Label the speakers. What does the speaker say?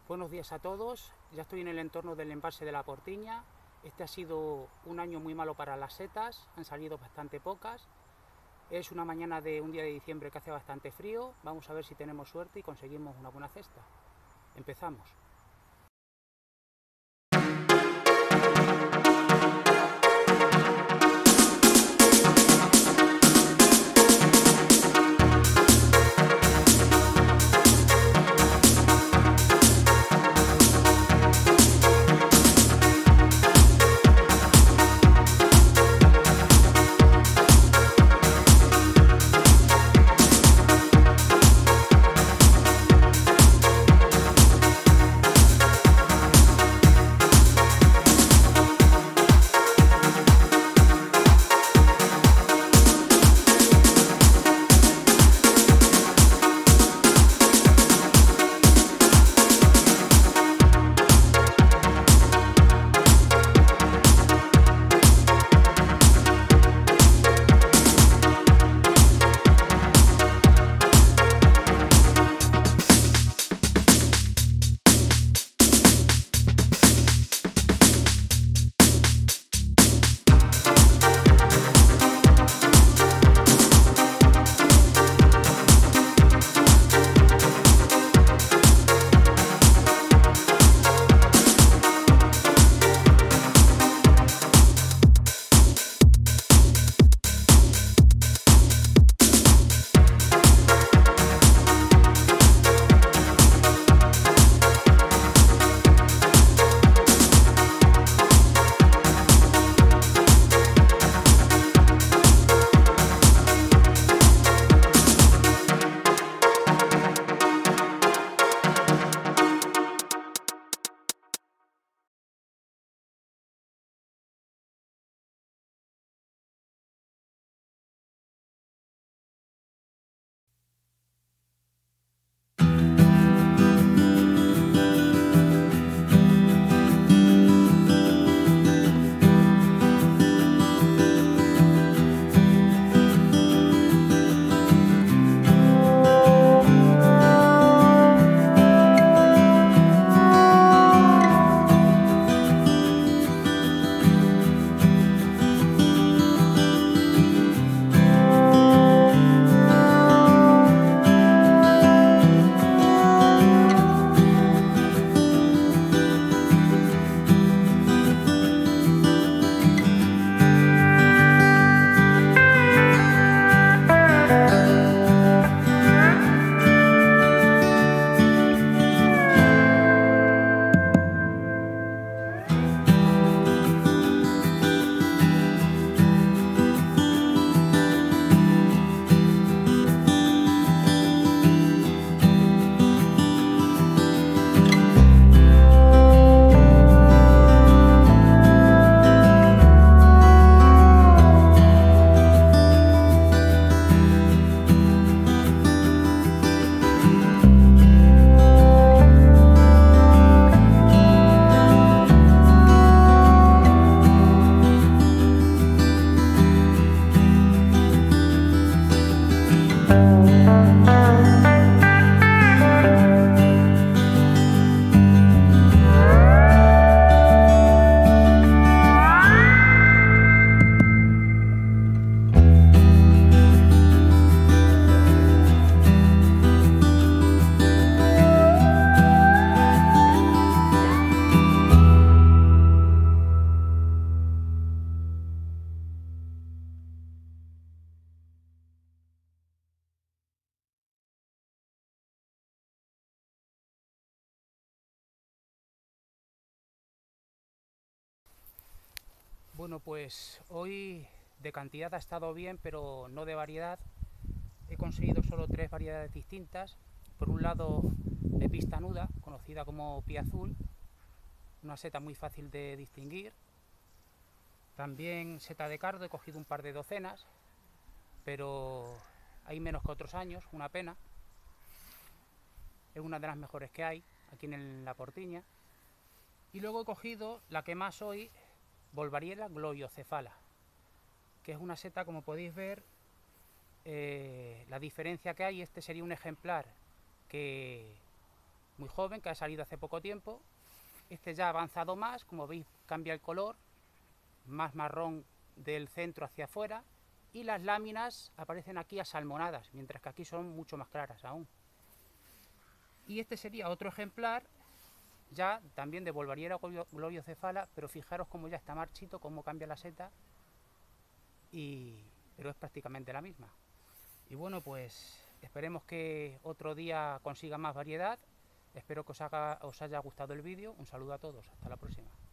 Speaker 1: Buenos días a todos, ya estoy en el entorno del embalse de la Portiña. Este ha sido un año muy malo para las setas, han salido bastante pocas. Es una mañana de un día de diciembre que hace bastante frío. Vamos a ver si tenemos suerte y conseguimos una buena cesta. Empezamos. Bueno, pues hoy de cantidad ha estado bien, pero no de variedad. He conseguido solo 3 variedades distintas. Por un lado, lepista nuda, conocida como pie azul, una seta muy fácil de distinguir. También seta de cardo, he cogido un par de docenas, pero hay menos que otros años, una pena. Es una de las mejores que hay aquí en la Portiña. Y luego he cogido la que más hoy, Volvariella gloriocefala, que es una seta, como podéis ver, la diferencia que hay. Este sería un ejemplar que muy joven, que ha salido hace poco tiempo. Este ya ha avanzado más, como veis cambia el color, más marrón del centro hacia afuera, y las láminas aparecen aquí asalmonadas, mientras que aquí son mucho más claras aún. Y este sería otro ejemplar, ya también de Volvariera gloriocefala, pero fijaros cómo ya está marchito, cómo cambia la seta, pero es prácticamente la misma. Y bueno, pues esperemos que otro día consiga más variedad. Espero que os haya gustado el vídeo. Un saludo a todos, hasta la próxima.